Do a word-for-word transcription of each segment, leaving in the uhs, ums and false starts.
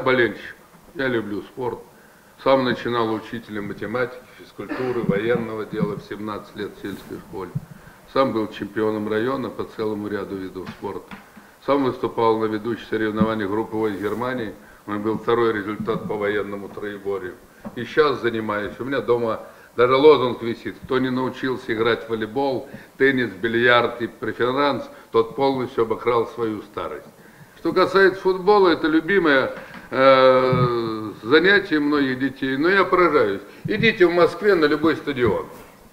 болельщик, я люблю спорт. Сам начинал учителем математики, физкультуры, военного дела в семнадцать лет в сельской школе. Сам был чемпионом района по целому ряду видов спорта. Сам выступал на ведущих соревнованиях группы войск Германии. У меня был второй результат по военному троеборью. И сейчас занимаюсь. У меня дома даже лозунг висит. Кто не научился играть в волейбол, теннис, бильярд и преферанс, тот полностью обокрал свою старость. Что касается футбола, это любимое э, занятие многих детей. Но я поражаюсь. Идите в Москве на любой стадион.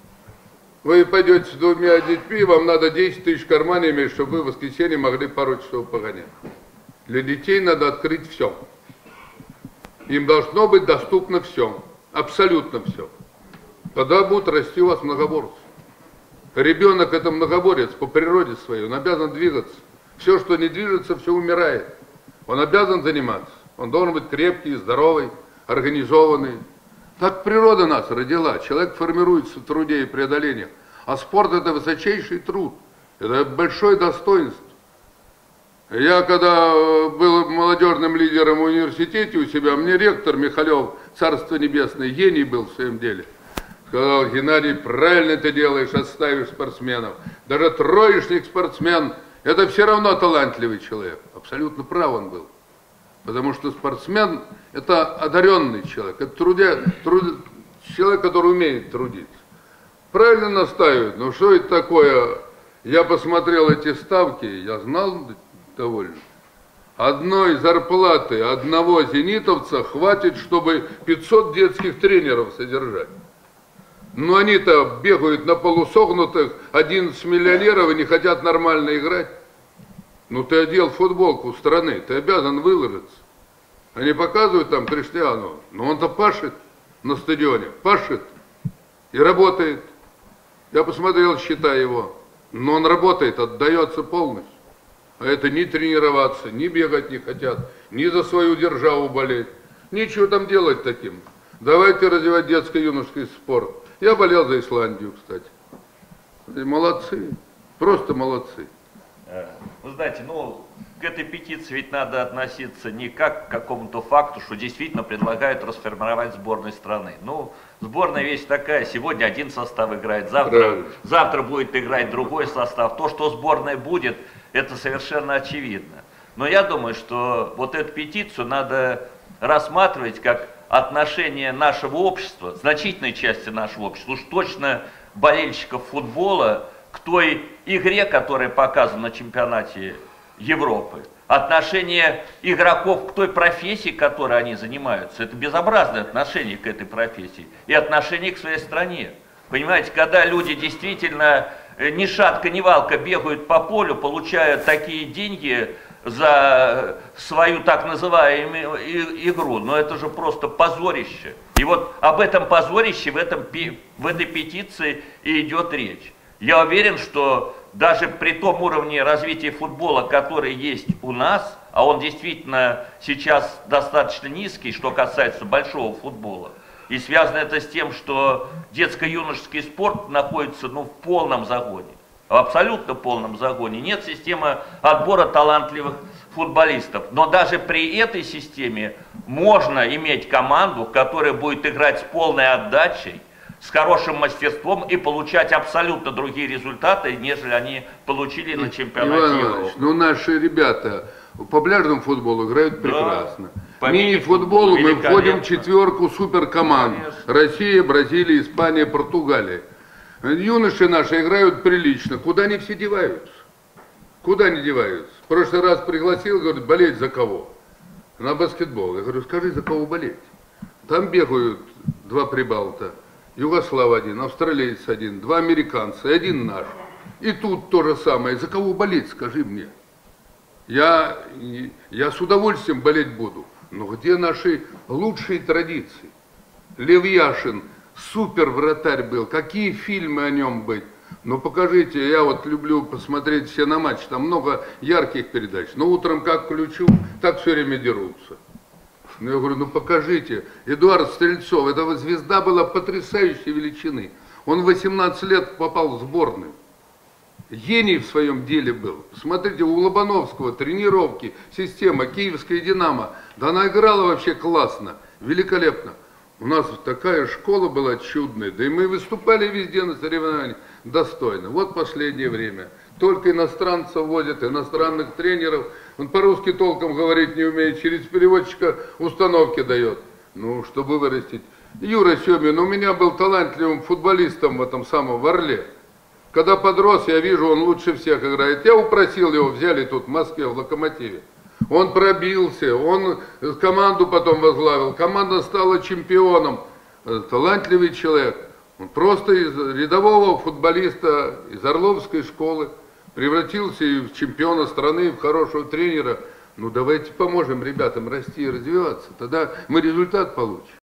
Вы пойдете с двумя детьми, вам надо десять тысяч в кармане иметь, чтобы вы в воскресенье могли пару часов погонять. Для детей надо открыть все. Им должно быть доступно все. Абсолютно все. Тогда будут расти у вас многоборцы. Ребенок это многоборец по природе своей, он обязан двигаться. Все, что не движется, все умирает. Он обязан заниматься. Он должен быть крепкий, здоровый, организованный. Так природа нас родила. Человек формируется в труде и преодолениях. А спорт это высочайший труд. Это большое достоинство. Я когда был молодежным лидером в университете у себя, мне ректор Михалев, царство небесное, гений был в своем деле. Сказал: Геннадий, правильно ты делаешь, отставишь спортсменов. Даже троечник спортсмен, это все равно талантливый человек. Абсолютно прав он был. Потому что спортсмен это одаренный человек, это трудя, труд, человек, который умеет трудиться. Правильно настаивают, но что это такое? Я посмотрел эти ставки, я знал довольно. Одной зарплаты одного зенитовца хватит, чтобы пятьсот детских тренеров содержать. Но они-то бегают на полусогнутых, одиннадцать миллионеров и не хотят нормально играть. Ну ты одел футболку страны, ты обязан выложиться. Они показывают там Криштиану, но он-то пашет на стадионе, пашет и работает. Я посмотрел счета его, но он работает, отдается полностью. А это ни тренироваться, ни бегать не хотят, ни за свою державу болеть. Ничего там делать таким. Давайте развивать детско-юношеский спорт. Я болел за Исландию, кстати. И молодцы, просто молодцы. Вы знаете, ну, к этой петиции ведь надо относиться не как к какому-то факту, что действительно предлагают расформировать сборную страны. Ну, сборная вещь такая, сегодня один состав играет, завтра, завтра будет играть другой состав. То, что сборная будет, это совершенно очевидно. Но я думаю, что вот эту петицию надо рассматривать как отношение нашего общества, значительной части нашего общества, уж точно болельщиков футбола, к той игре, которая показана на чемпионате Европы, отношение игроков к той профессии, которой они занимаются. Это безобразное отношение к этой профессии и отношение к своей стране. Понимаете, когда люди действительно ни шатка, ни валка бегают по полю, получая такие деньги за свою так называемую игру, но это же просто позорище. И вот об этом позорище в, этом, в этой петиции и идет речь. Я уверен, что даже при том уровне развития футбола, который есть у нас, а он действительно сейчас достаточно низкий, что касается большого футбола, и связано это с тем, что детско-юношеский спорт находится ну, в полном загоне, в абсолютно полном загоне. Нет системы отбора талантливых футболистов. Но даже при этой системе можно иметь команду, которая будет играть с полной отдачей, с хорошим мастерством и получать абсолютно другие результаты, нежели они получили на чемпионате Европы. Ну наши ребята по пляжному футболу играют прекрасно. Да, мини-футболу мы входим в четверку суперкоманд. Конечно. Россия, Бразилия, Испания, Португалия. Юноши наши играют прилично. Куда они все деваются? Куда они деваются? В прошлый раз пригласил, говорит, болеть за кого? На баскетбол. Я говорю, скажи, за кого болеть? Там бегают два прибалта. Югослав один, австралиец один, два американца и один наш. И тут то же самое. За кого болеть, скажи мне. Я, я с удовольствием болеть буду. Но где наши лучшие традиции? Лев Яшин, супер вратарь был. Какие фильмы о нем быть? Ну покажите, я вот люблю посмотреть все на матч. Там много ярких передач. Но утром как включу, так все время дерутся. Ну, я говорю, ну покажите. Эдуард Стрельцов, эта звезда была потрясающей величины. Он в восемнадцать лет попал в сборную. гений в своем деле был. Смотрите, у Лобановского тренировки, система, киевская «Динамо». Да она играла вообще классно, великолепно. У нас такая школа была чудная, да и мы выступали везде на соревнованиях достойно. Вот последнее время. Только иностранцев водят, иностранных тренеров. Он по-русски толком говорить не умеет, через переводчика установки дает. Ну, чтобы вырастить. Юра Семин у меня был талантливым футболистом в этом самом в Орле. Когда подрос, я вижу, он лучше всех играет. Я упросил его, взяли тут в Москве, в «Локомотиве». Он пробился, он команду потом возглавил, команда стала чемпионом. Талантливый человек. Он просто из рядового футболиста, из Орловской школы превратился и в чемпиона страны, и в хорошего тренера. Ну давайте поможем ребятам расти и развиваться, тогда мы результат получим.